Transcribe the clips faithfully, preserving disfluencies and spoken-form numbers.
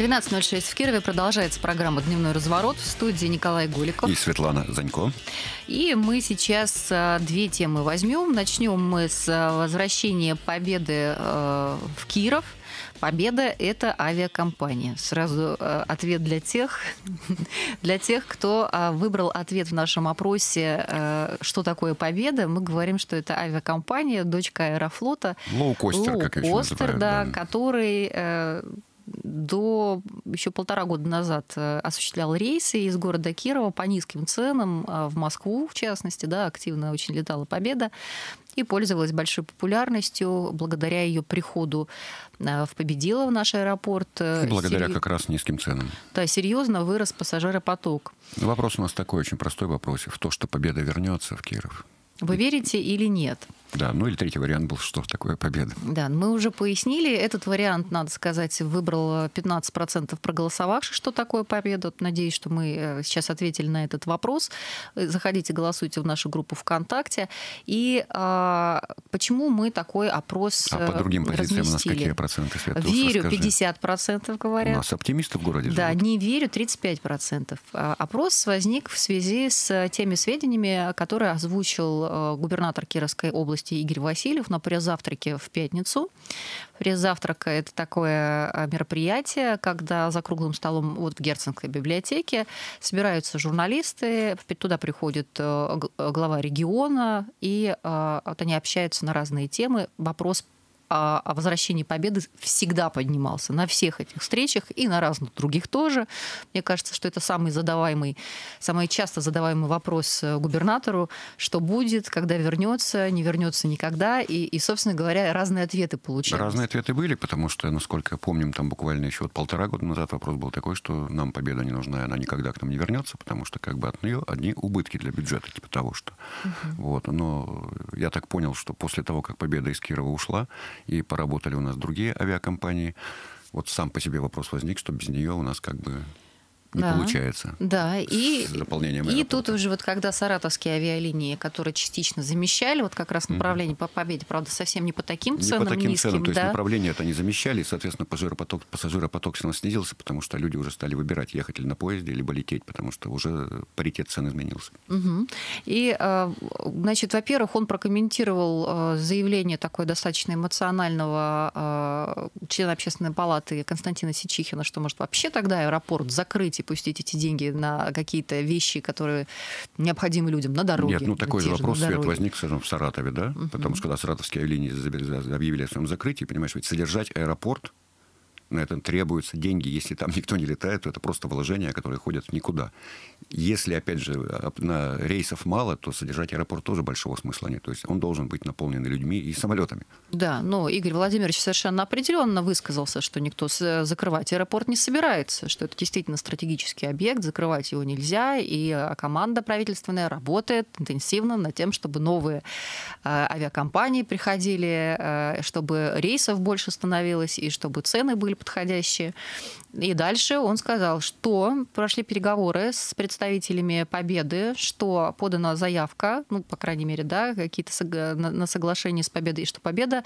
двенадцать ноль шесть в Кирове. Продолжается программа «Дневной разворот». В студии Николай Голиков. И Светлана Занько. И мы сейчас две темы возьмем. Начнем мы с возвращения Победы в Киров. Победа – это авиакомпания. Сразу э, ответ для тех, для тех, кто э, выбрал ответ в нашем опросе, э, что такое Победа. Мы говорим, что это авиакомпания, дочка Аэрофлота. Лоукостер, как еще называют. Да, да. который э, до еще полтора года назад осуществлял рейсы из города Кирова по низким ценам в Москву, в частности, да, активно очень летала Победа и пользовалась большой популярностью благодаря ее приходу в Победилово, в наш аэропорт. Благодаря Серьез... как раз низким ценам. Да, серьезно вырос пассажиропоток. Вопрос у нас такой, очень простой вопрос. В то, что Победа вернется в Киров. Вы верите или нет? Да, ну или третий вариант был, что такое Победа. Да, мы уже пояснили. Этот вариант, надо сказать, выбрал пятнадцать процентов проголосовавших, что такое Победа. Надеюсь, что мы сейчас ответили на этот вопрос. Заходите, голосуйте в нашу группу ВКонтакте. И а, почему мы такой опрос разместили? А по другим позициям у нас какие проценты, Света? Верю, пятьдесят процентов говорят. У нас оптимисты в городе Да, живут. Не верю, тридцать пять процентов. Опрос возник в связи с теми сведениями, которые озвучил губернатор Кировской области Игорь Васильев на пресс-завтраке в пятницу. Пресс-завтрак – это такое мероприятие, когда за круглым столом вот в Герценской библиотеке собираются журналисты, туда приходит глава региона, и вот они общаются на разные темы. Вопрос о возвращении Победы всегда поднимался на всех этих встречах и на разных других тоже. Мне кажется, что это самый задаваемый, самый часто задаваемый вопрос губернатору, что будет, когда вернется, не вернется никогда. И, и, собственно говоря, разные ответы получились. Разные ответы были, потому что, насколько помним, там буквально еще вот полтора года назад вопрос был такой, что нам Победа не нужна, и она никогда к нам не вернется, потому что как бы от нее одни убытки для бюджета, типа того, что. Uh-huh. Вот. Но я так понял, что после того, как Победа из Кирова ушла, и поработали у нас другие авиакомпании. Вот сам по себе вопрос возник, что без нее у нас как бы не да, получается. Да, и, заполнением и аэропорта. Тут уже вот когда саратовские авиалинии, которые частично замещали, вот как раз направление mm-hmm. по Победе, правда, совсем не по таким не ценам по таким низким. Ценам, то да. есть направление это не замещали, и, соответственно, пассажиропоток, пассажиропоток сильно снизился, потому что люди уже стали выбирать, ехать ли на поезде, либо лететь, потому что уже паритет цен изменился. Угу. И, значит, во-первых, он прокомментировал заявление такое достаточно эмоционального члена Общественной палаты Константина Сичихина, что может вообще тогда аэропорт закрыть и пустить эти деньги на какие-то вещи, которые необходимы людям на дороге. Нет, ну такой же вопрос, на Свет, возник, скажем, в Саратове, да? Uh-huh. Потому что когда саратовские авиалинии объявили о своем закрытии, понимаешь, ведь содержать аэропорт, на это требуются деньги. Если там никто не летает, то это просто вложения, которые ходят в никуда. Если, опять же, на рейсов мало, то содержать аэропорт тоже большого смысла нет. То есть он должен быть наполнен людьми и самолетами. Да, но Игорь Владимирович совершенно определенно высказался, что никто закрывать аэропорт не собирается, что это действительно стратегический объект, закрывать его нельзя, и команда правительственная работает интенсивно над тем, чтобы новые авиакомпании приходили, чтобы рейсов больше становилось, и чтобы цены были подходящие. И дальше он сказал, что прошли переговоры с представителями Победы, что подана заявка, ну, по крайней мере, да, какие-то на соглашение с Победой, и что Победа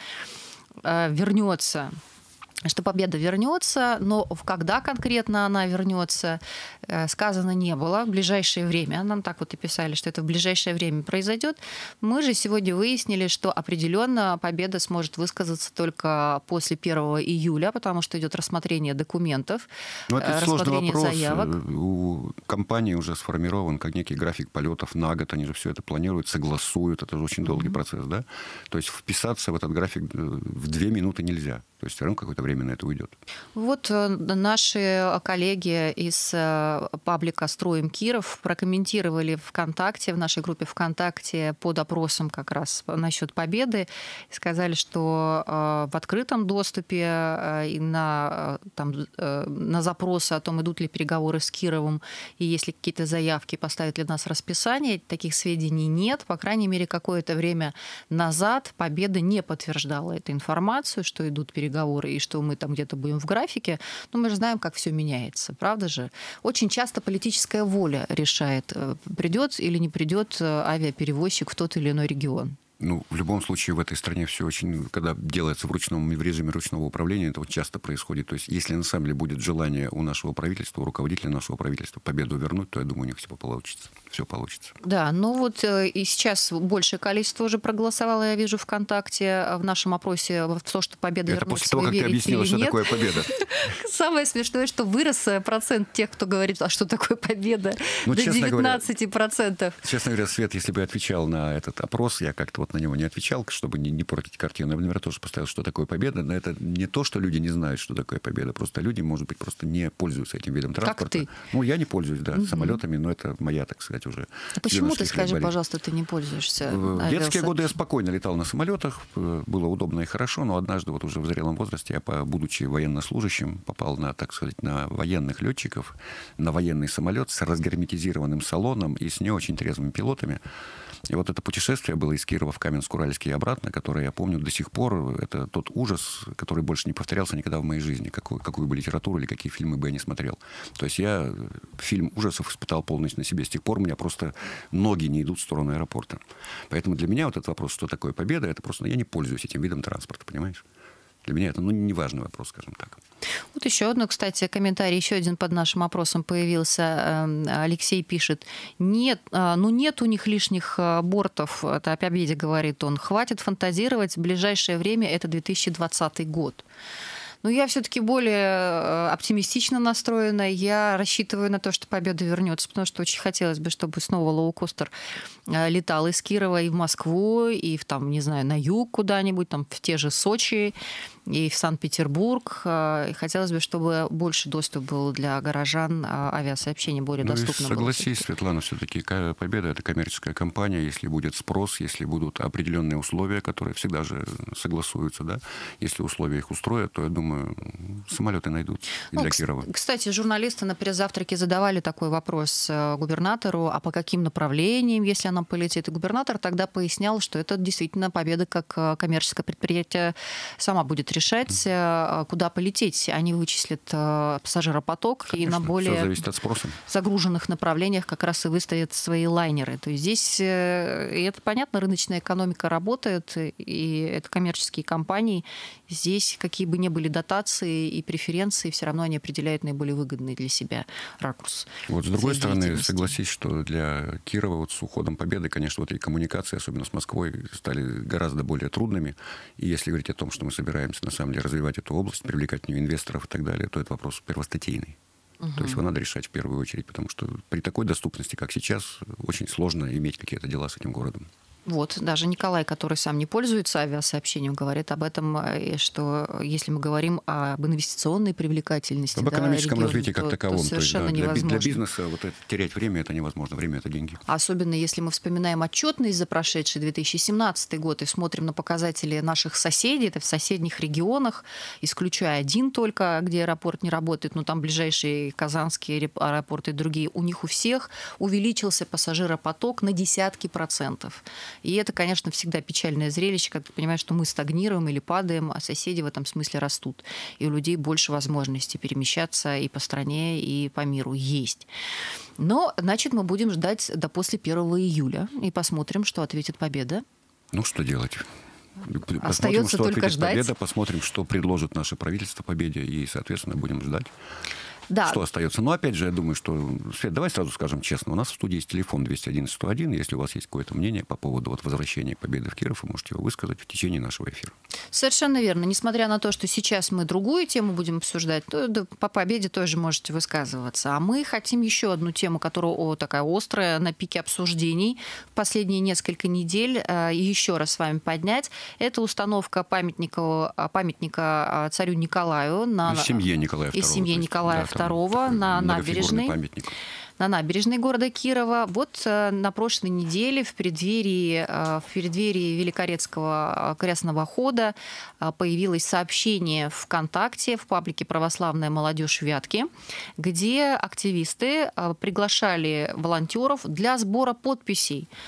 э, вернется. Что Победа вернется, но когда конкретно она вернется, сказано не было. В ближайшее время, нам так вот и писали, что это в ближайшее время произойдет. Мы же сегодня выяснили, что определенно Победа сможет высказаться только после первого июля, потому что идет рассмотрение документов, но это рассмотрение сложный вопрос. заявок. У компании уже сформирован как некий график полетов на год, они же все это планируют, согласуют, это же очень долгий mm-hmm. процесс, да? То есть вписаться в этот график в две минуты нельзя. То есть все равно какое-то время на это уйдет. Вот наши коллеги из паблика «Строим Киров» прокомментировали ВКонтакте, в нашей группе ВКонтакте под опросом как раз насчет Победы. Сказали, что в открытом доступе и на, там, на запросы о том, идут ли переговоры с Кировым, и есть ли какие-то заявки, поставят ли нас расписание, таких сведений нет. По крайней мере, какое-то время назад Победа не подтверждала эту информацию, что идут переговоры переговоры и что мы там где-то будем в графике, но мы же знаем, как все меняется, правда же? Очень часто политическая воля решает, придет или не придет авиаперевозчик в тот или иной регион. Ну, в любом случае, в этой стране все очень, когда делается в ручном, в режиме ручного управления, это вот часто происходит. То есть, если на самом деле будет желание у нашего правительства, у руководителя нашего правительства победу вернуть, то, я думаю, у них все получится. Все получится. Да, ну вот э, и сейчас большее количество уже проголосовало, я вижу, ВКонтакте в нашем опросе в то, что победа это вернется. после того, как ты объяснила, что такое победа. Самое смешное, что вырос процент тех, кто говорит, а что такое победа, ну, до девятнадцати процентов. Честно говоря, Свет, если бы я отвечал на этот опрос, я как-то вот на него не отвечал, чтобы не, не портить картину. Я бы, наверное, тоже поставил, что такое победа. Но это не то, что люди не знают, что такое победа. Просто люди, может быть, просто не пользуются этим видом транспорта. Как ты? Ну, я не пользуюсь, да, угу. самолетами, но это моя, так сказать, уже... А почему ты, скажи, болезнь. Пожалуйста, ты не пользуешься? В детские годы я спокойно летал на самолетах. Было удобно и хорошо, но однажды вот уже в зрелом возрасте я, будучи военнослужащим, попал на, так сказать, на военных летчиков, на военный самолет с разгерметизированным салоном и с не очень трезвыми пилотами. И вот это путешествие было из Кирова в Каменск-Уральский и обратно, которое я помню до сих пор. Это тот ужас, который больше не повторялся никогда в моей жизни, какую, какую бы литературу или какие фильмы бы я не смотрел. То есть я фильм ужасов испытал полностью на себе. С тех пор у меня просто ноги не идут в сторону аэропорта. Поэтому для меня вот этот вопрос, что такое победа, это просто я не пользуюсь этим видом транспорта, понимаешь? Для меня это ну, не важный вопрос, скажем так. Вот еще одно, кстати, комментарий, еще один под нашим опросом появился. Алексей пишет, нет, ну нет у них лишних бортов, это о победе говорит он, хватит фантазировать, в ближайшее время это две тысячи двадцатый год. Но я все-таки более оптимистично настроена. Я рассчитываю на то, что победа вернется, потому что очень хотелось бы, чтобы снова лоукостер летал из Кирова и в Москву, и в, там, не знаю, на юг куда-нибудь, там, в те же Сочи, и в Санкт-Петербург. И хотелось бы, чтобы больше доступ был для горожан, авиасообщение более ну, доступно было. Согласись, Светлана, все-таки победа – это коммерческая компания. Если будет спрос, если будут определенные условия, которые всегда же согласуются, да, если условия их устроят, то, я думаю, самолеты найдут и ну, для Кирова. Кстати, журналисты на пресс-завтраке задавали такой вопрос губернатору, а по каким направлениям, если она полетит? И губернатор тогда пояснял, что это действительно победа, как коммерческое предприятие сама будет решать, куда полететь. Они вычислят пассажиропоток. Конечно, и на более зависит от спроса. Загруженных направлениях как раз и выставят свои лайнеры. То есть здесь, и это понятно, рыночная экономика работает, и это коммерческие компании. Здесь какие бы ни были дотации и преференции, все равно они определяют наиболее выгодный для себя ракурс. Вот с другой стороны, согласись, что для Кирова вот с уходом победы, конечно, вот и коммуникации, особенно с Москвой, стали гораздо более трудными. И если говорить о том, что мы собираемся на самом деле развивать эту область, привлекать в нее инвесторов и так далее, то это вопрос первостатейный. Угу. То есть его надо решать в первую очередь, потому что при такой доступности, как сейчас, очень сложно иметь какие-то дела с этим городом. Вот, даже Николай, который сам не пользуется авиасообщением, говорит об этом, что если мы говорим об инвестиционной привлекательности, об экономическом да, развитии как то, таковом, то совершенно то есть, да, невозможно. Для, для бизнеса вот это, терять время это невозможно. Время это деньги. Особенно если мы вспоминаем отчетность за прошедший две тысячи семнадцатый год и смотрим на показатели наших соседей, это в соседних регионах, исключая один только, где аэропорт не работает, но там ближайшие казанские аэропорты и другие, у них у всех увеличился пассажиропоток на десятки процентов. И это, конечно, всегда печальное зрелище, когда ты понимаешь, что мы стагнируем или падаем, а соседи в этом смысле растут. И у людей больше возможностей перемещаться и по стране, и по миру есть. Но, значит, мы будем ждать до после первого июля и посмотрим, что ответит победа. Ну, что делать? Посмотрим, Остается что только ответит ждать. Победа, посмотрим, что предложит наше правительство победе, и, соответственно, будем ждать. Да. Что остается? Но опять же, я думаю, что... Свет, давай сразу скажем честно. У нас в студии есть телефон двести одиннадцать сто один. Если у вас есть какое-то мнение по поводу вот возвращения победы в Киров, вы можете его высказать в течение нашего эфира. Совершенно верно. Несмотря на то, что сейчас мы другую тему будем обсуждать, то да, по победе тоже можете высказываться. А мы хотим еще одну тему, которая о, такая острая, на пике обсуждений последние несколько недель, э, еще раз с вами поднять. Это установка памятника, памятника царю Николаю. На, и семье Николая второго. И семье Николая да, второго на набережной. Памятник. На набережной города Кирова. Вот на прошлой неделе в преддверии, в преддверии Великорецкого крестного хода появилось сообщение ВКонтакте в паблике «Православная молодежь Вятки», где активисты приглашали волонтеров для сбора подписей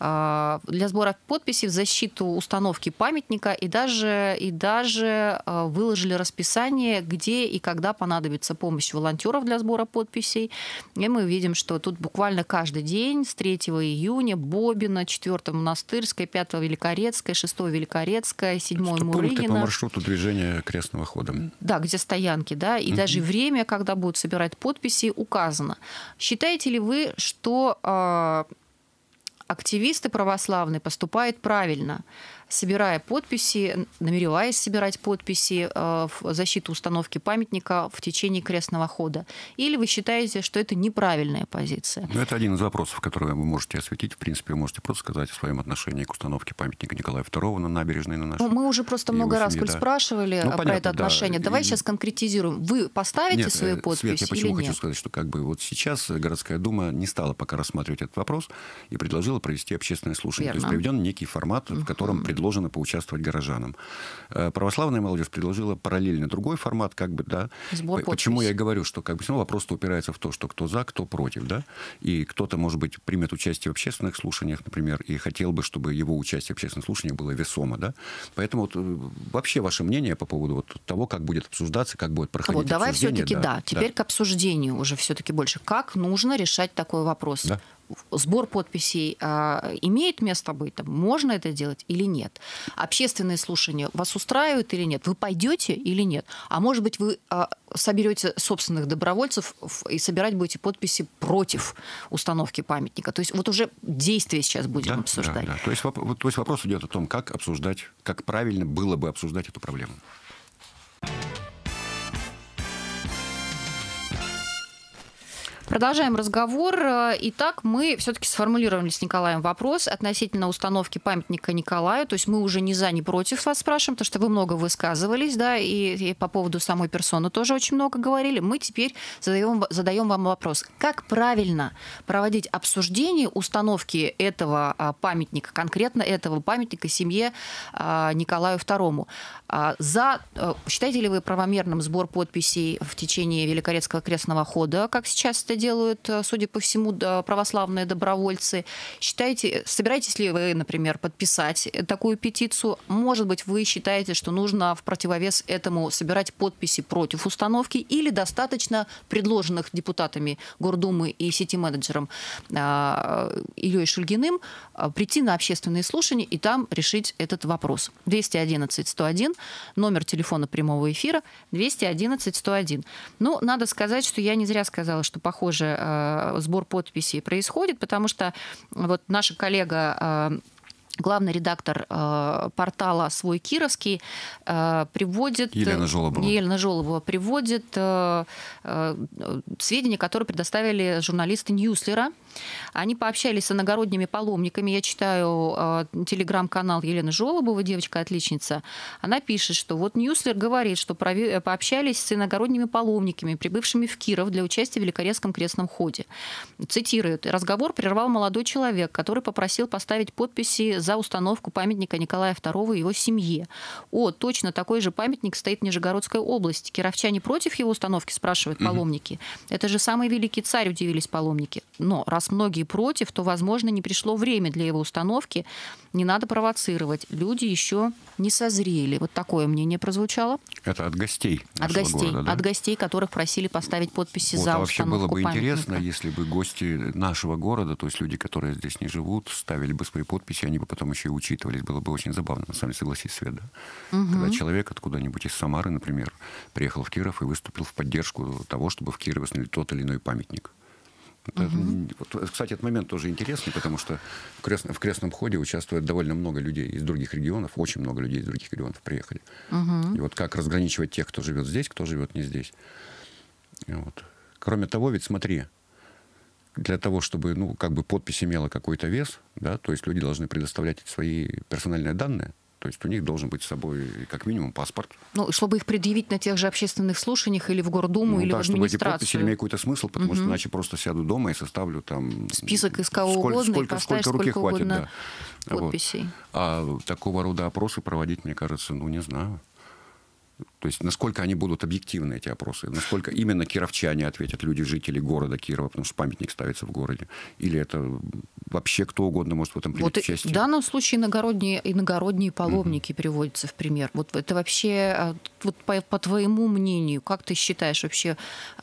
для сбора подписей в защиту установки памятника и даже, и даже выложили расписание, где и когда понадобится помощь волонтеров для сбора подписей. И мы видим, что тут буквально каждый день с третьего июня Бобина, четвёртого Монастырская, пятого Великорецкая, шестого Великорецкая, седьмого Мурыгина. Пункты по маршруту движения крестного хода. Да, где стоянки, да, и угу. даже время, когда будут собирать подписи, указано. Считаете ли вы, что э, активисты православные поступают правильно, собирая подписи, намереваясь собирать подписи в защиту установки памятника в течение крестного хода? Или вы считаете, что это неправильная позиция? Ну, это один из вопросов, который вы можете осветить. В принципе, вы можете просто сказать о своем отношении к установке памятника Николая второго на набережной на нашей. Ну, мы уже просто много раз, коль да. спрашивали ну, про понятно, это отношение. Да. Давай и... сейчас конкретизируем. Вы поставите нет, свою подпись Свет, я почему или хочу нет? сказать, что как бы вот сейчас городская дума не стала пока рассматривать этот вопрос и предложила провести общественное слушание. Верно. То есть проведен некий формат, в котором uh-huh. предложено поучаствовать горожанам. Православная молодежь предложила параллельно другой формат, как бы, да. Сбор Почему подпись. я и говорю, что как бы снова вопрос упирается в то, что кто за, кто против, да. И кто-то, может быть, примет участие в общественных слушаниях, например, и хотел бы, чтобы его участие в общественных слушаниях было весомо, да. Поэтому вот, вообще ваше мнение по поводу вот того, как будет обсуждаться, как будет проходить вот, давай обсуждение. все-таки, да, да, теперь да. к обсуждению уже все-таки больше. Как нужно решать такой вопрос? Да. Сбор подписей э, имеет место быть? Там, можно это делать или нет? Общественные слушания вас устраивают или нет? Вы пойдете или нет? А может быть, вы э, соберете собственных добровольцев и собирать будете подписи против установки памятника? То есть вот уже действия сейчас будем да, обсуждать. Да, да. То есть, то есть вопрос идет о том, как обсуждать, как правильно было бы обсуждать эту проблему. Продолжаем разговор. Итак, мы все-таки сформулировали с Николаем вопрос относительно установки памятника Николаю. То есть мы уже не за, не против вас спрашиваем, потому что вы много высказывались, да, и, и по поводу самой персоны тоже очень много говорили. Мы теперь задаем, задаем вам вопрос. Как правильно проводить обсуждение установки этого памятника, конкретно этого памятника семье Николаю второму? За, считаете ли вы правомерным сбор подписей в течение Великорецкого крестного хода, как сейчас это делают, судя по всему, православные добровольцы? Считаете, собираетесь ли вы, например, подписать такую петицию? Может быть, вы считаете, что нужно в противовес этому собирать подписи против установки, или достаточно предложенных депутатами Гордумы и сити-менеджером Ильей Шульгиным прийти на общественные слушания и там решить этот вопрос? двести одиннадцать сто один, номер телефона прямого эфира, двести одиннадцать сто один. Ну, надо сказать, что я не зря сказала, что похоже сбор подписей происходит, потому что вот наша коллега, главный редактор э, портала «Свой Кировский» э, приводит... Елена Жолобова. Елена Жолобова приводит э, э, сведения, которые предоставили журналисты Ньюслера. Они пообщались с иногородними паломниками. Я читаю э, телеграм-канал Елены Жолобовой, девочка-отличница. Она пишет, что вот Ньюслер говорит, что прови- пообщались с иногородними паломниками, прибывшими в Киров для участия в Великорецком крестном ходе. Цитирует: «Разговор прервал молодой человек, который попросил поставить подписи за установку памятника Николая второго и его семье. О, точно такой же памятник стоит в Нижегородской области. Кировчане против его установки?» спрашивают паломники. Mm-hmm. Это же самый великий царь, удивились паломники. Но раз многие против, то, возможно, не пришло время для его установки. Не надо провоцировать. Люди еще не созрели. Вот такое мнение прозвучало. Это от гостей. От гостей, города, да? От гостей, которых просили поставить подписи вот, за а вообще установку было бы памятника. Интересно, если бы гости нашего города, то есть люди, которые здесь не живут, ставили бы свои подписи, они бы потом еще и учитывались. Было бы очень забавно, на самом деле, согласись, Свет, да? Угу. Когда человек откуда-нибудь из Самары, например, приехал в Киров и выступил в поддержку того, чтобы в Кирове установили тот или иной памятник. Это, угу. вот, кстати, этот момент тоже интересный, потому что в, крест, в крестном ходе участвует довольно много людей из других регионов, очень много людей из других регионов приехали. Угу. И вот как разграничивать тех, кто живет здесь, кто живет не здесь. Вот. Кроме того, ведь смотри, для того, чтобы, ну, как бы подпись имела какой-то вес, да, то есть люди должны предоставлять свои персональные данные. То есть у них должен быть с собой как минимум паспорт. Ну, чтобы их предъявить на тех же общественных слушаниях или в Гордуму, ну, или да, в администрацию. чтобы эти подписи имели какой-то смысл, потому угу. что иначе просто сяду дома и составлю там... список из кого сколько, угодно, сколько, и поставишь сколько руки сколько хватит, угодно да. подписей. Вот. А такого рода опросы проводить, мне кажется, ну, не знаю. То есть насколько они будут объективны, эти опросы, насколько именно кировчане ответят, люди, жители города Кирова, потому что памятник ставится в городе, или это вообще кто угодно может в этом принять вот участие. В данном случае иногородние, иногородние паломники mm-hmm. приводятся в пример. Вот это вообще, вот по, по твоему мнению, как ты считаешь, вообще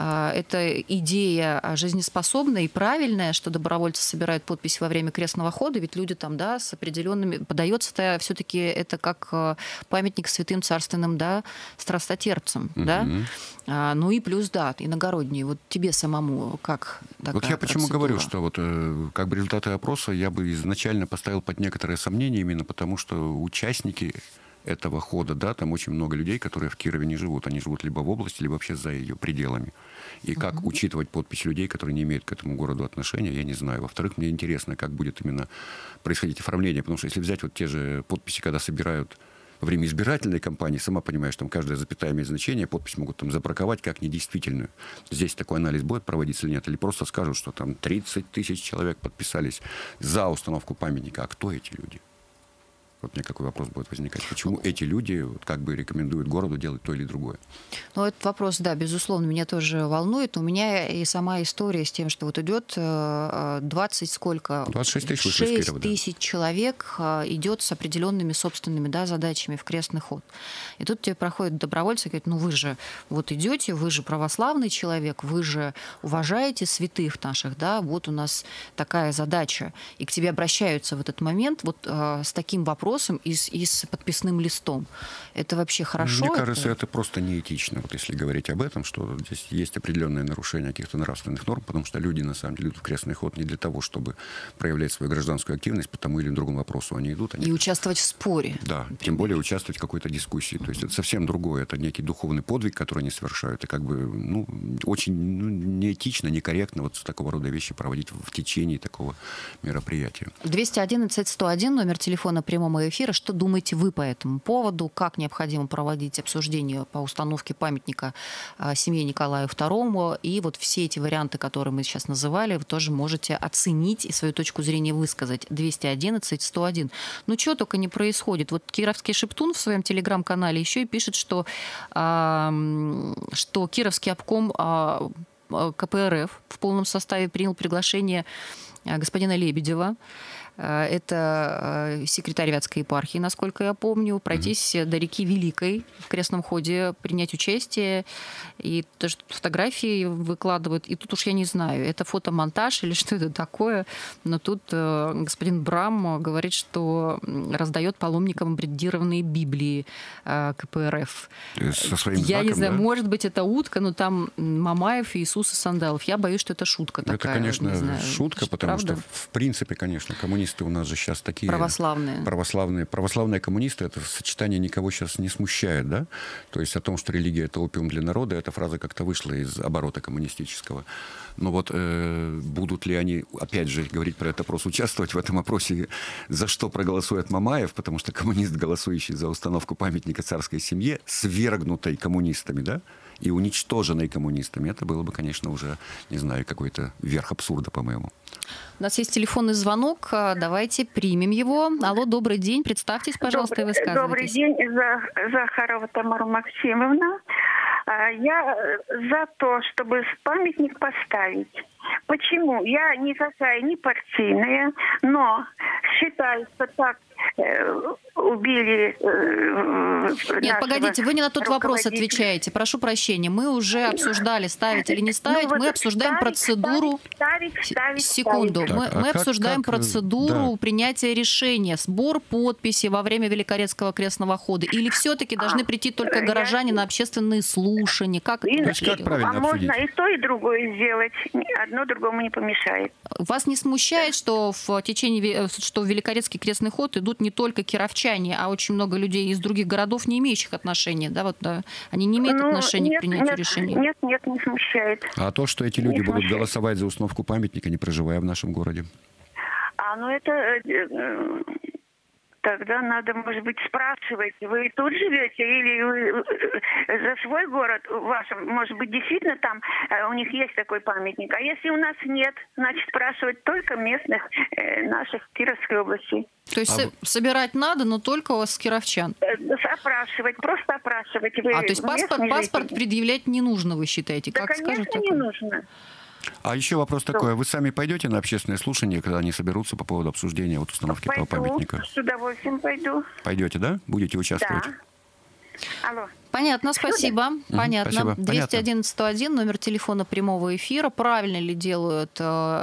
эта идея жизнеспособная и правильная, что добровольцы собирают подпись во время крестного хода, ведь люди там, да, с определенными... Подается-то все-таки это как памятник святым царственным, да, страстотерпцам, mm-hmm. да? А, ну и плюс, да, иногородние. Вот тебе самому как такая Вот я почему процедура? говорю, что вот как бы результаты опроса я бы изначально поставил под некоторые сомнения, именно потому что участники этого хода, да, там очень много людей, которые в Кирове не живут. Они живут либо в области, либо вообще за ее пределами. И как uh-huh. учитывать подпись людей, которые не имеют к этому городу отношения, я не знаю. Во-вторых, мне интересно, как будет именно происходить оформление. Потому что если взять вот те же подписи, когда собирают во время избирательной кампании, сама понимаешь, там каждая запятая имеет значение, подпись могут там забраковать как недействительную. Здесь такой анализ будет проводиться или нет? Или просто скажут, что там тридцать тысяч человек подписались за установку памятника. А кто эти люди? Вот мне какой вопрос будет возникать. Почему эти люди вот, как бы рекомендуют городу делать то или другое? Ну, этот вопрос, да, безусловно, меня тоже волнует. У меня и сама история с тем, что вот идет двадцать сколько? двадцать шесть тысяч, шесть тысяч да. человек идет с определенными собственными, да, задачами в крестный ход. И тут тебе проходят добровольцы и говорят, ну вы же вот идете, вы же православный человек, вы же уважаете святых наших, да, вот у нас такая задача. И к тебе обращаются в этот момент вот с таким вопросом, И с, и с подписным листом. Это вообще хорошо? Мне кажется, это, это просто неэтично, вот если говорить об этом, что здесь есть определенное нарушение каких-то нравственных норм, потому что люди, на самом деле, идут в крестный ход не для того, чтобы проявлять свою гражданскую активность по тому или другому вопросу. Они идут... Они... И участвовать в споре. Да, например. Тем более участвовать в какой-то дискуссии. То есть это совсем другое. Это некий духовный подвиг, который они совершают. И как бы, ну, очень ну, неэтично, некорректно вот такого рода вещи проводить в течение такого мероприятия. двести одиннадцать сто один, номер телефона прямого эфира. Что думаете вы по этому поводу? Как необходимо проводить обсуждение по установке памятника семье Николаю второму? И вот все эти варианты, которые мы сейчас называли, вы тоже можете оценить и свою точку зрения высказать. двести одиннадцать сто один. Ну, что только не происходит. Вот Кировский Шептун в своем телеграм-канале еще и пишет, что, а, что Кировский обком а, ка пэ эр эф в полном составе принял приглашение господина Лебедева. Это секретарь Вятской епархии, насколько я помню, пройтись mm-hmm. до реки Великой в крестном ходе, принять участие. И даже фотографии выкладывают. И тут уж я не знаю, это фотомонтаж или что это такое. Но тут э, господин Брам говорит, что раздает паломникам брендированные Библии э, ка пэ эр эф. Со своим я знаком, не знаю, да? может быть, это утка, но там Мамаев, Иисус и Сандалов. Я боюсь, что это шутка это, такая. Это, конечно, знаю, шутка, потому правда? Что, в принципе, конечно, коммунисты у нас же сейчас такие... Православные. Православные. Православные коммунисты, это сочетание никого сейчас не смущает, да? То есть о том, что религия – это опиум для народа, эта фраза как-то вышла из оборота коммунистического. Но вот э, будут ли они, опять же, говорить про этот опрос, участвовать в этом опросе, за что проголосует Мамаев, потому что коммунист, голосующий за установку памятника царской семье, свергнутой коммунистами, да? И уничтоженной коммунистами, это было бы, конечно, уже, не знаю, какой-то верх абсурда, по-моему. У нас есть телефонный звонок. Давайте примем его. Алло, добрый день. Представьтесь, пожалуйста, добрый, и высказывайтесь. Добрый день, Захарова Тамара Максимовна. Я за то, чтобы памятник поставить. Почему? Я никакая не партийная, но считаю, что так э, убили э, Нет, погодите, вы не на тот вопрос отвечаете. Прошу прощения. Мы уже обсуждали, ставить или не ставить. Ну, вот мы обсуждаем ставить, процедуру... Ставить, ставить, Секунду. ставить. Мы, так, а мы как, обсуждаем как, процедуру да. принятия решения. Сбор подписи во время Великорецкого крестного хода. Или все-таки должны прийти только горожане я... на общественные слушания? Как и, это как правильно а обсудить? можно и то, и другое сделать. Одно другому не помешает. Вас не смущает, что в течение, что в Великорецкий крестный ход идут не только кировчане, а очень много людей из других городов, не имеющих отношения, да, вот, да, они не имеют ну, отношения нет, к принятию нет, решения? Нет, нет, не смущает. А то, что эти люди не будут смущает. голосовать за установку памятника, не проживая в нашем городе? А, ну это... Тогда надо, может быть, спрашивать, вы тут живете или вы за свой город ваш, может быть, действительно там у них есть такой памятник. А если у нас нет, значит, спрашивать только местных э, наших Кировской области. То есть а... собирать надо, но только у вас с кировчан? Опрашивать, просто опрашивать. Вы а, то есть паспорт, паспорт предъявлять не нужно, вы считаете? Да, как конечно, скажут, не такое? нужно. А еще вопрос что? такой. Вы сами пойдете на общественное слушание, когда они соберутся по поводу обсуждения вот установки пойду, этого памятника? С удовольствием пойду. Пойдете, да? Будете участвовать? Да. Алло. Понятно, спасибо. Угу, Понятно. Спасибо. двести одиннадцать сто один, номер телефона прямого эфира. Правильно ли делают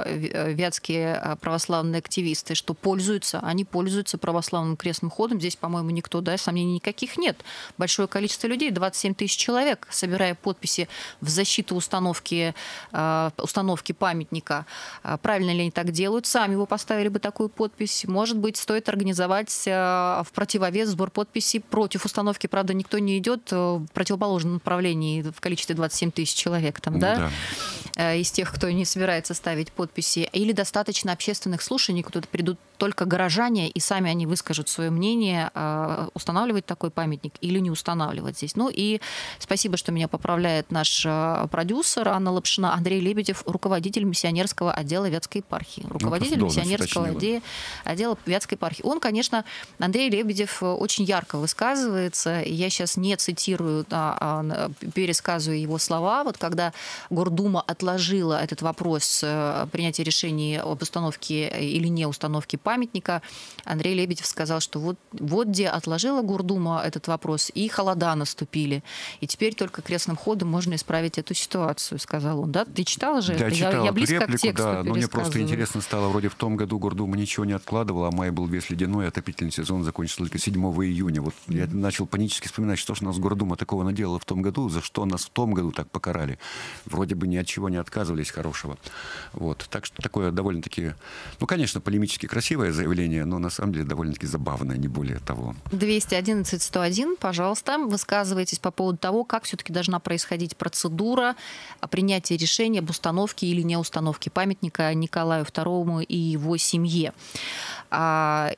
э, вятские православные активисты, что пользуются? Они пользуются православным крестным ходом. Здесь, по-моему, никто, да, сомнений никаких нет. Большое количество людей, двадцать семь тысяч человек, собирая подписи в защиту установки, э, установки памятника. Правильно ли они так делают? Сами вы поставили бы такую подпись. Может быть, стоит организовать э, в противовес сбор подписей против установки. Правда, никто не идет в противоположном направлении в количестве двадцать семь тысяч человек там, да? Да. Из тех, кто не собирается ставить подписи. Или достаточно общественных слушаний, куда придут только горожане, и сами они выскажут свое мнение, устанавливать такой памятник или не устанавливать здесь. Ну и спасибо, что меня поправляет наш продюсер Анна Лапшина. Андрей Лебедев, руководитель миссионерского отдела Вятской епархии. Руководитель ну, миссионерского отдела, отдела Вятской епархии. Он, конечно, Андрей Лебедев очень ярко высказывается. Я сейчас не цитирую, а пересказываю его слова. Вот когда Гордума отложила этот вопрос принятия решения об установке или не установке памятника, Андрей Лебедев сказал, что вот, вот где отложила Гордума этот вопрос, и холода наступили. И теперь только крестным ходом можно исправить эту ситуацию, сказал он. Да? Ты читала же да, это? Читала я, я близко реплику, к тексту да, но мне просто интересно стало, вроде в том году Гордума ничего не откладывала, а май был весь ледяной, отопительный сезон закончился только седьмого июня. Вот mm-hmm. я начал панически вспоминать, что же у нас Гордума такого наделала в том году, за что нас в том году так покарали. Вроде бы ни от чего не отказывались хорошего. Вот. Так что такое довольно-таки, ну, конечно, полемически красивое заявление, но на самом деле довольно-таки забавное, не более того. двести одиннадцать сто один, пожалуйста, высказывайтесь по поводу того, как все-таки должна происходить процедура принятия решения об установке или не установке памятника Николаю второму и его семье. Я,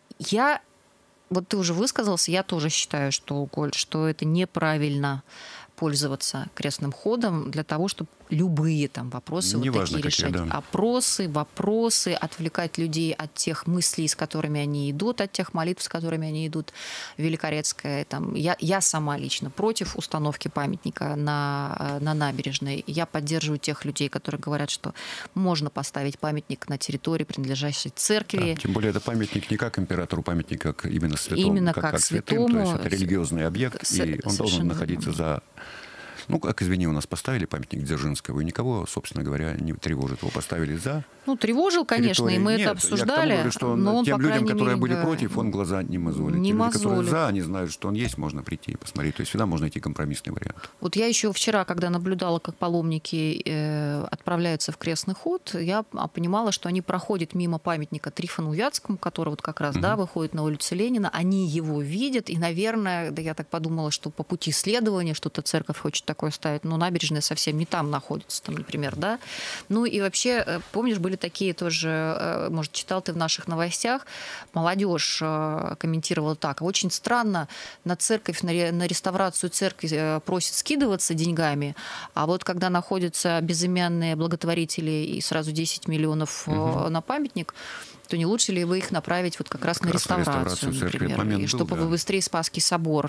вот ты уже высказался, я тоже считаю, что, Коль, что это неправильно пользоваться крестным ходом для того, чтобы любые там вопросы не вот важно, такие решать. Да. Опросы, вопросы, отвлекать людей от тех мыслей, с которыми они идут, от тех молитв, с которыми они идут. Великорецкая. Там, я, я сама лично против установки памятника на, на набережной. Я поддерживаю тех людей, которые говорят, что можно поставить памятник на территории, принадлежащей церкви. Да, тем более это памятник не как императору, памятник как именно святому. Именно как, как, как святому. Святым, то есть это религиозный объект, с- и он должен находиться за... Ну, как, извини, у нас поставили памятник Дзержинского, и никого, собственно говоря, не тревожит. Его поставили за... Ну, тревожил, конечно, и мы Нет, это обсуждали. Я к тому говорю, что но он, тем по людям, крайней которые мере, были да, против, он глаза не мозолит. Не Те люди, мозолит. которые за, они знают, что он есть, можно прийти и посмотреть. То есть всегда можно найти компромиссный вариант. Вот я еще вчера, когда наблюдала, как паломники э, отправляются в крестный ход, я понимала, что они проходят мимо памятника Трифону Вятскому, который вот как раз, угу. да, выходит на улицу Ленина, они его видят, и, наверное, да, я так подумала, что по пути следования что-то церковь хочет такое ставить, но набережная совсем не там находится, там, например, да. Ну и вообще, помнишь, были такие тоже, может, читал ты в наших новостях, молодежь комментировала так: очень странно, на церковь, на реставрацию церкви просят скидываться деньгами, а вот когда находятся безымянные благотворители и сразу десять миллионов угу. на памятник, то не лучше ли вы их направить вот как раз как на реставрацию, реставрацию например, церкви, и чтобы был, да. быстрее Спасский собор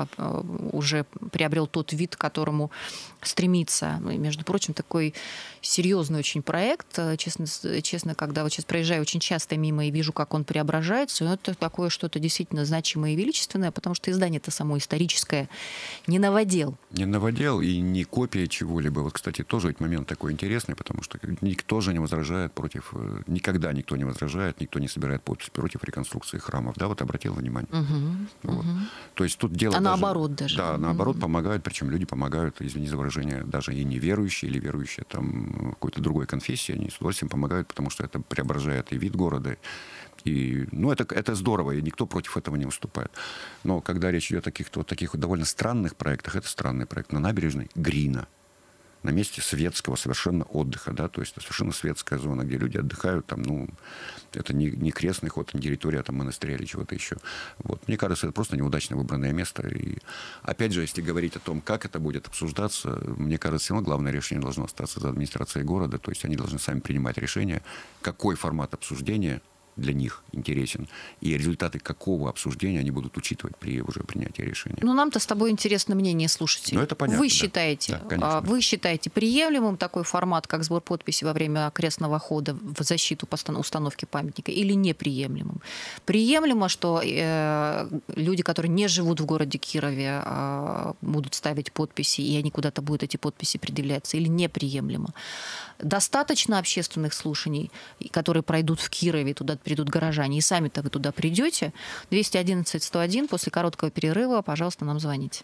уже приобрел тот вид, к которому стремится. И, между прочим, такой серьезный очень проект. Честно, честно, когда вот сейчас проезжаю очень часто мимо и вижу, как он преображается, это такое что-то действительно значимое и величественное, потому что издание-то само историческое не новодел. Не новодел и не копия чего-либо. Вот, кстати, тоже ведь момент такой интересный, потому что никто же не возражает против, никогда никто не возражает, никто не собирает подпись против реконструкции храмов. Да, вот обратил внимание. Угу, вот. угу. То есть тут дело а даже, наоборот даже. Да, наоборот угу. помогают, причем люди помогают, извини за выражение, даже и неверующие или верующие там какой-то другой конфессии, они с удовольствием помогают, потому что это преображает и вид города, и, ну, это, это здорово, и никто против этого не выступает. Но когда речь идет о каких-то вот таких вот довольно странных проектах, это странный проект. На набережной Грина, на месте светского совершенно отдыха, да, то есть это совершенно светская зона, где люди отдыхают, там, ну, это не, не крестный ход, не территория там монастыря или чего-то еще. Вот. Мне кажется, это просто неудачно выбранное место. И опять же, если говорить о том, как это будет обсуждаться, мне кажется, все равно главное решение должно остаться за администрацией города, то есть они должны сами принимать решение, какой формат обсуждения для них интересен, и результаты какого обсуждения они будут учитывать при уже принятии решения. Ну, нам-то с тобой интересно мнение слушателей. Ну, это понятно. Вы да. считаете, Да, вы считаете приемлемым такой формат, как сбор подписей во время крестного хода в защиту установки памятника, или неприемлемым? Приемлемо, что э, люди, которые не живут в городе Кирове, э, будут ставить подписи, и они куда-то будут эти подписи предъявляться, или неприемлемо? Достаточно общественных слушаний, которые пройдут в Кирове, туда придут горожане, и сами-то вы туда придете? двести одиннадцать сто один, после короткого перерыва, пожалуйста, нам звоните.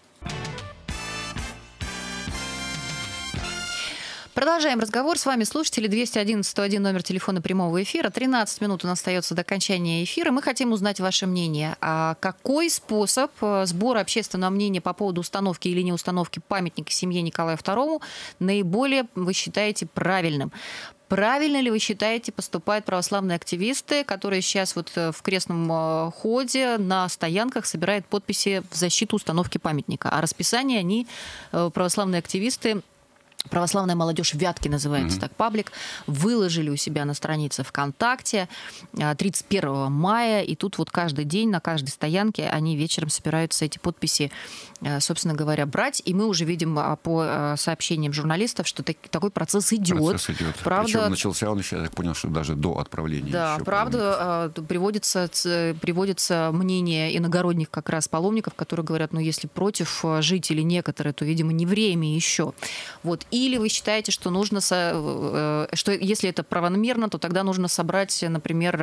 Продолжаем разговор. С вами слушатели. двести одиннадцать сто один, номер телефона прямого эфира. тринадцать минут у нас остается до окончания эфира. Мы хотим узнать ваше мнение. А какой способ сбора общественного мнения по поводу установки или не установки памятника семье Николая второму наиболее вы считаете правильным? Правильно ли вы считаете, поступают православные активисты, которые сейчас вот в крестном ходе на стоянках собирают подписи в защиту установки памятника? А расписание они, православные активисты, «Православная молодежь Вятки» называется mm-hmm. так паблик, выложили у себя на странице ВКонтакте тридцать первого мая, и тут вот каждый день на каждой стоянке они вечером собираются эти подписи, собственно говоря, брать, и мы уже видим по сообщениям журналистов, что такой процесс идет. Процесс идет. Правда, причем начался он еще, я так понял, что даже до отправления. Да, правда, приводится, приводится мнение иногородних как раз паломников, которые говорят, ну если против жителей некоторые, то, видимо, не время еще. Вот. Или вы считаете, что нужно, что если это правомерно, то тогда нужно собрать, например,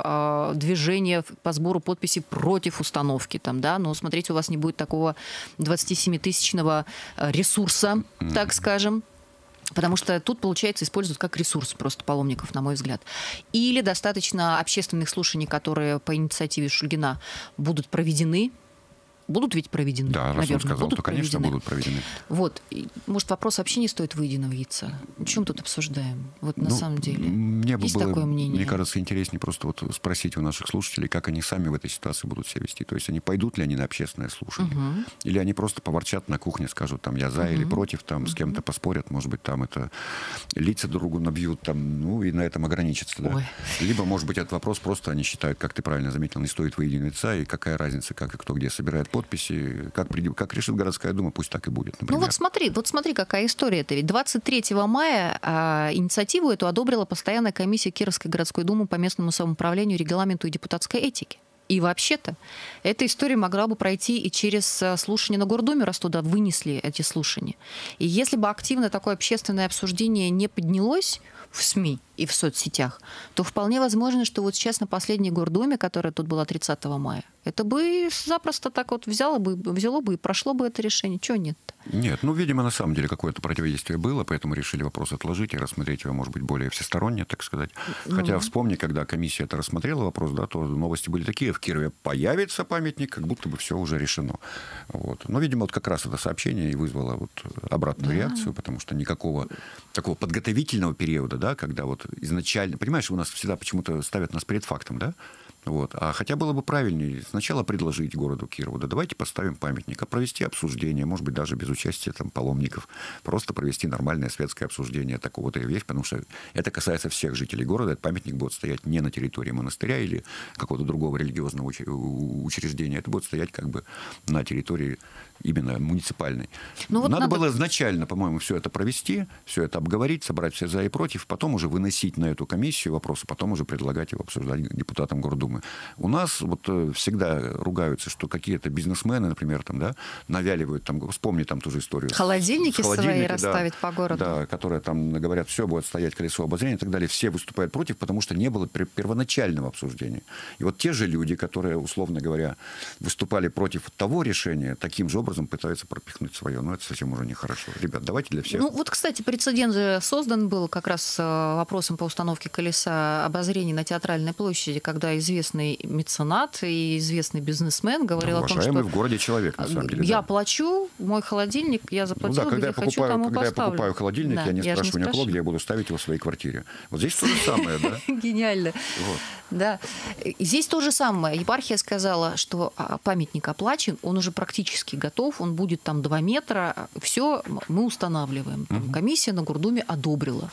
движение по сбору подписей против установки. Там, да? Но смотрите, у вас не будет такого двадцатисемитысячного ресурса, mm-hmm. так скажем. Потому что тут, получается, используют как ресурс просто паломников, на мой взгляд. Или достаточно общественных слушаний, которые по инициативе Шульгина будут проведены. Будут ведь проведены? Да, раз наверное, он сказал, будут то, конечно, проведены. будут проведены. Вот. Может, вопрос вообще не стоит выеденного яйца? О чем тут обсуждаем? Вот на ну, самом деле. Мне Есть было, такое мнение? Мне кажется, интереснее просто вот спросить у наших слушателей, как они сами в этой ситуации будут себя вести. То есть они пойдут ли они на общественное слушание? Угу. Или они просто поворчат на кухне, скажут, там, я за угу. или против, там, угу. с кем-то поспорят, может быть, там это лица друг другу набьют, там, ну, и на этом ограничатся. Да? Либо, может быть, этот вопрос просто они считают, как ты правильно заметил, не стоит выеденного яйца, и какая разница, как и кто где собирает подписи. Как, как решит городская дума, пусть так и будет, например. Ну вот смотри, вот смотри, какая история-то. Ведь двадцать третьего мая а, инициативу эту одобрила постоянная комиссия Кировской городской думы по местному самоуправлению, регламенту и депутатской этике. И вообще-то эта история могла бы пройти и через слушания на Гордуме, раз туда вынесли эти слушания. И если бы активно такое общественное обсуждение не поднялось в СМИ и в соцсетях, то вполне возможно, что вот сейчас на последней Гордуме, которая тут была тридцатого мая, это бы запросто так вот взяло бы, взяло бы и прошло бы это решение. Чего нет-то? Нет, ну, видимо, на самом деле какое-то противодействие было, поэтому решили вопрос отложить и рассмотреть его, может быть, более всесторонне, так сказать. Ну, хотя вспомни, когда комиссия это рассмотрела вопрос, да, то новости были такие: в Кирове появится памятник, как будто бы все уже решено. Вот. Но, видимо, вот как раз это сообщение и вызвало вот обратную да. реакцию, потому что никакого такого подготовительного периода, да, когда вот изначально, понимаешь, у нас всегда почему-то ставят нас перед фактом, да. Вот. А хотя было бы правильнее сначала предложить городу Кирову, да давайте поставим памятник, а провести обсуждение, может быть, даже без участия там, паломников, просто провести нормальное светское обсуждение такого-то вещи, потому что это касается всех жителей города. Этот памятник будет стоять не на территории монастыря или какого-то другого религиозного учреждения, это будет стоять как бы на территории именно муниципальной. Ну, вот надо, надо было изначально, по-моему, все это провести, все это обговорить, собрать все за и против, потом уже выносить на эту комиссию вопросы, потом уже предлагать его обсуждать депутатам Гордумы. У нас вот всегда ругаются, что какие-то бизнесмены, например, там, да, навяливают, там, вспомни там ту же историю. Холодильники, холодильники свои расставить да, по городу. Да, которые там говорят, все, будет стоять колесо обозрения и так далее. Все выступают против, потому что не было первоначального обсуждения. И вот те же люди, которые, условно говоря, выступали против того решения, таким же образом пытаются пропихнуть свое. Но это совсем уже нехорошо. Ребят, давайте для всех. Ну вот, кстати, прецедент же создан был как раз с вопросом по установке колеса обозрения на Театральной площади, когда известный меценат и известный бизнесмен говорил да, о том, что... в городе человек, на самом деле. Я да. плачу, мой холодильник, я заплатил, ну, да, когда где я хочу, покупаю, тому когда поставлю. я покупаю холодильник, да, я не я спрашиваю не никого, где я буду ставить его в своей квартире. Вот здесь то же самое, да? Гениально. Да. Здесь то же самое. Епархия сказала, что памятник оплачен, он уже практически готов, он будет там два метра, все мы устанавливаем. Комиссия на Гордуме одобрила.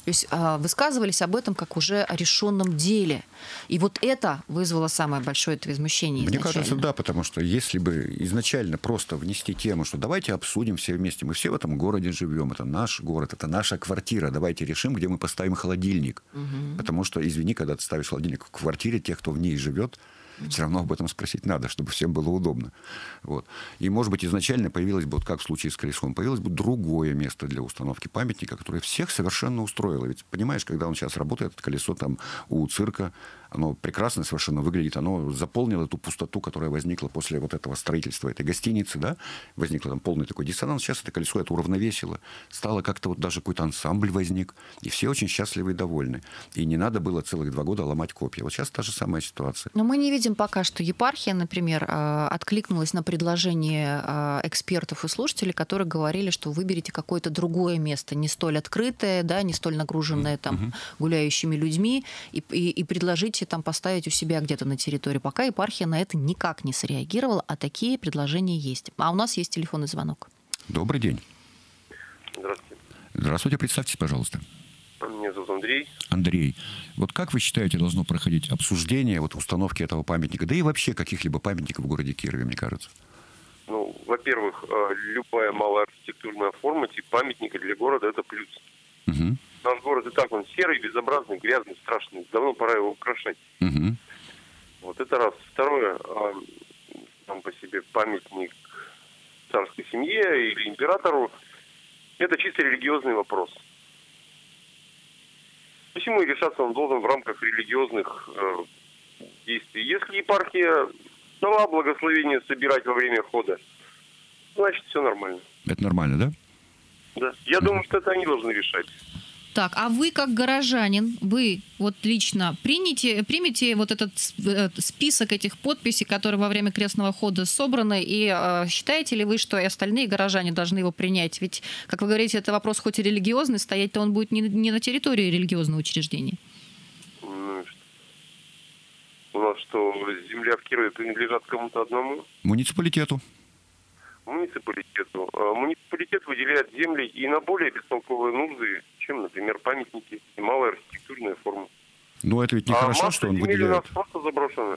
есть э, высказывались об этом как уже о решенном деле. И вот это вызвало самое большое это возмущение изначально. Мне кажется, да, потому что если бы изначально просто внести тему, что давайте обсудим все вместе, мы все в этом городе живем, это наш город, это наша квартира, давайте решим, где мы поставим холодильник. Угу. Потому что, извини, когда ты ставишь холодильник в квартире, тех, кто в ней живет, все равно об этом спросить надо, чтобы всем было удобно. Вот. И, может быть, изначально появилось бы, вот как в случае с колесом, появилось бы другое место для установки памятника, которое всех совершенно устроило. Ведь, понимаешь, когда он сейчас работает, это колесо там у цирка, оно прекрасно совершенно выглядит, оно заполнило ту пустоту, которая возникла после вот этого строительства этой гостиницы, да, возникла там полный такой диссонанс. Сейчас это колесо это уравновесило, стало как-то вот даже какой-то ансамбль возник, и все очень счастливы и довольны. И не надо было целых два года ломать копья. Вот сейчас та же самая ситуация. Но мы не видим пока, что епархия, например, откликнулась на предложение экспертов и слушателей, которые говорили, что выберите какое-то другое место, не столь открытое, да, не столь нагруженное там uh-huh. гуляющими людьми, и, и, и предложите там поставить у себя где-то на территории. Пока епархия на это никак не среагировала, а такие предложения есть. А у нас есть телефонный звонок. Добрый день. Здравствуйте. Здравствуйте, представьтесь, пожалуйста. Меня зовут Андрей. Андрей, вот как вы считаете, должно проходить обсуждение вот, установки этого памятника, да и вообще каких-либо памятников в городе Кирове, мне кажется? Ну, во-первых, любая малая архитектурная форма, тип памятника для города – это плюс. Угу. Наш город и так он серый, безобразный, грязный, страшный. Давно пора его украшать. Угу. Вот это раз. Второе, сам по себе памятник царской семье или императору – это чисто религиозный вопрос. Почему и решаться он должен в рамках религиозных э, действий? Если епархия дала благословение собирать во время хода, значит, все нормально. Это нормально, да? Да. Я mm-hmm. думаю, что это они должны решать. Так, а вы как горожанин, вы вот лично примете, примете вот этот список этих подписей, которые во время крестного хода собраны, и э, считаете ли вы, что и остальные горожане должны его принять? Ведь, как вы говорите, это вопрос хоть и религиозный, стоять-то он будет не, не на территории религиозного учреждения. Ну, у нас что, земля в Кирове принадлежит кому-то одному? Муниципалитету. Муниципалитету. Муниципалитет выделяет земли и на более бестолковые нужды, чем, например, памятники и малая архитектурная форма. Ну, это ведь нехорошо, а что он выделяет. У нас просто заброшены.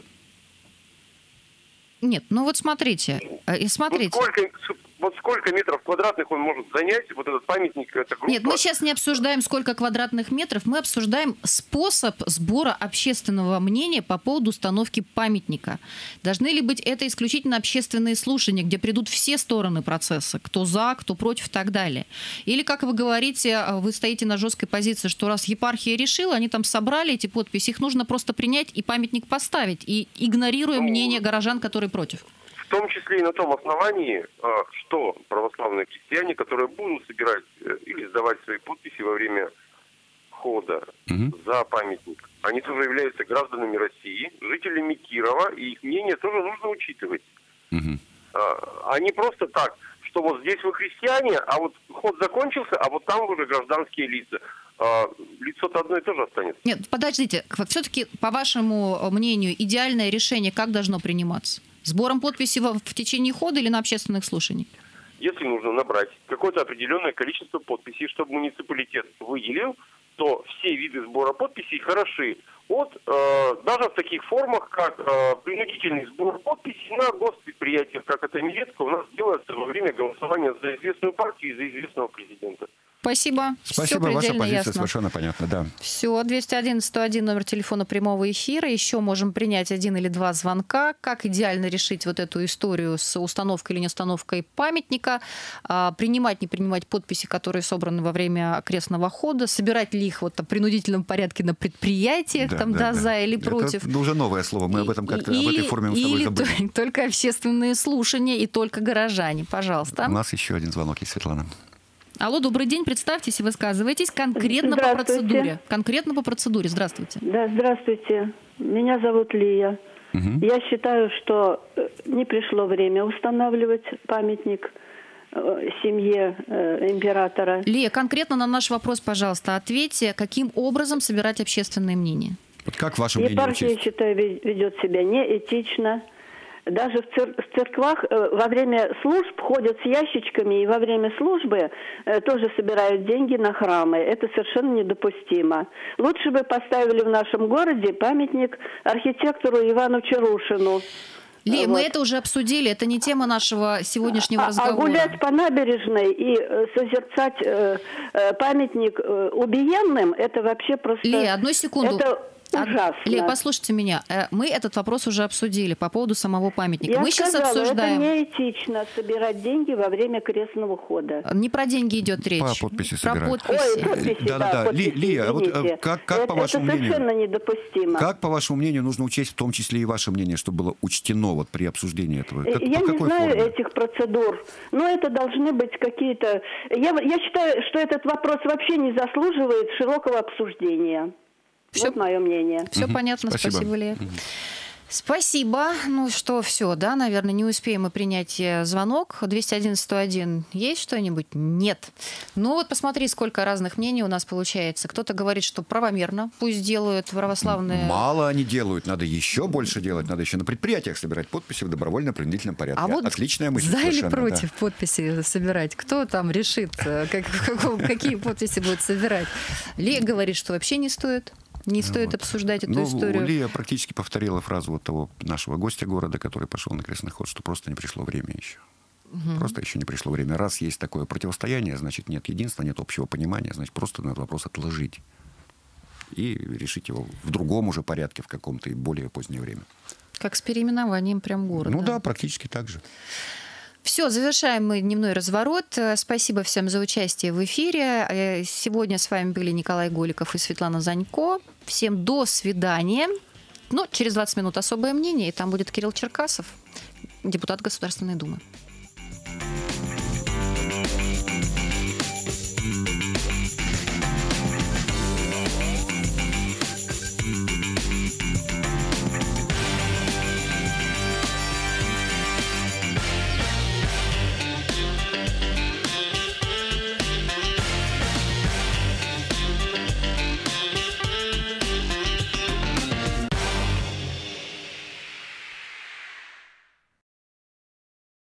Нет, ну вот смотрите, смотрите. Вот сколько, вот сколько метров квадратных он может занять, вот этот памятник, эта группа? Нет, мы сейчас не обсуждаем, сколько квадратных метров, мы обсуждаем способ сбора общественного мнения по поводу установки памятника. Должны ли быть это исключительно общественные слушания, где придут все стороны процесса, кто за, кто против и так далее? Или, как вы говорите, вы стоите на жесткой позиции, что раз епархия решила, они там собрали эти подписи, их нужно просто принять и памятник поставить, и игнорируя ну, мнение горожан, которые против? В том числе и на том основании, что православные христиане, которые будут собирать или сдавать свои подписи во время хода угу. за памятник, они тоже являются гражданами России, жителями Кирова, и их мнение тоже нужно учитывать. Угу. А не просто так, что вот здесь вы христиане, а вот ход закончился, а вот там уже гражданские лица. Лицо-то одно и то же останется. Нет, подождите, все-таки, по вашему мнению, идеальное решение как должно приниматься? Сбором подписей в, в течение хода или на общественных слушаниях? Если нужно набрать какое-то определенное количество подписей, чтобы муниципалитет выделил, то все виды сбора подписей хороши. От, э, даже в таких формах, как э, принудительный сбор подписей на госпредприятиях, как это нередко у нас делается во время голосования за известную партию и за известного президента. Спасибо. Спасибо, ваша позиция ясно. Совершенно понятна, да. Все, двести один сто один номер телефона прямого эфира. Еще можем принять один или два звонка. Как идеально решить вот эту историю с установкой или не установкой памятника? Принимать, не принимать подписи, которые собраны во время крестного хода? Собирать ли их вот в принудительном порядке на предприятиях, да, там, да, да, да. за или против? Это уже новое слово, мы об этом как-то, или, об этой форме мы с тобой забыли. Или только общественные слушания и только горожане, пожалуйста. У нас еще один звонок есть, Светлана. Алло, добрый день, представьтесь и высказывайтесь конкретно по процедуре. Конкретно по процедуре. Здравствуйте. Да, здравствуйте. Меня зовут Лия. Угу. Я считаю, что не пришло время устанавливать памятник семье императора. Лия, конкретно на наш вопрос, пожалуйста, ответьте, каким образом собирать общественное мнение? Вот как ваше мнение? Епархия, я считаю, ведет себя неэтично. Даже в, цер- в церквах э, во время служб ходят с ящичками, и во время службы э, тоже собирают деньги на храмы. Это совершенно недопустимо. Лучше бы поставили в нашем городе памятник архитектору Ивану Чарушину. Ли, вот. мы это уже обсудили, это не тема нашего сегодняшнего а, разговора. А гулять по набережной и э, созерцать э, э, памятник э, убиенным, это вообще просто... Ли, одну секунду. Это ужасно. Ле, послушайте меня. Мы этот вопрос уже обсудили по поводу самого памятника. Я Мы сказала, сейчас обсуждаем... это неэтично собирать деньги во время крестного хода. Не про деньги идет речь. По подписи про собирать. подписи. Ой, подписи, Да, да, да. подписи, Лия, а вот, извините. как, как это, по вашему это мнению? совершенно недопустимо. Как, по вашему мнению, нужно учесть в том числе и ваше мнение, чтобы было учтено вот при обсуждении этого? Как, Я по не какой знаю форме? этих процедур, но это должны быть какие-то... Я, я считаю, что этот вопрос вообще не заслуживает широкого обсуждения. Все, вот мое мнение. Все угу. понятно, спасибо, спасибо, Лия. Угу. Спасибо. Ну что, все, да, наверное, не успеем мы принять звонок. двести один сто один есть что-нибудь? Нет. Ну вот посмотри, сколько разных мнений у нас получается. Кто-то говорит, что правомерно, пусть делают православные... Мало они делают, надо еще больше делать, надо еще на предприятиях собирать подписи в добровольно-принудительном порядке. А вот отличная мысль. За или совершенно, против да. подписи собирать? Кто там решит, как, какие подписи будут собирать? Лия говорит, что вообще не стоит. Не стоит вот. обсуждать эту ну, историю. Лия практически повторила фразу вот того нашего гостя города, который пошел на крестный ход, что просто не пришло время еще. Угу. Просто еще не пришло время. Раз есть такое противостояние, значит, нет единства, нет общего понимания, значит, просто надо вопрос отложить и решить его в другом уже порядке, в каком-то и более позднее время. Как с переименованием прям города. Ну да, практически так же. Все, завершаем мы дневной разворот. Спасибо всем за участие в эфире. Сегодня с вами были Николай Голиков и Светлана Занько. Всем до свидания. Ну, через двадцать минут особое мнение, и там будет Кирилл Черкасов, депутат Государственной Думы.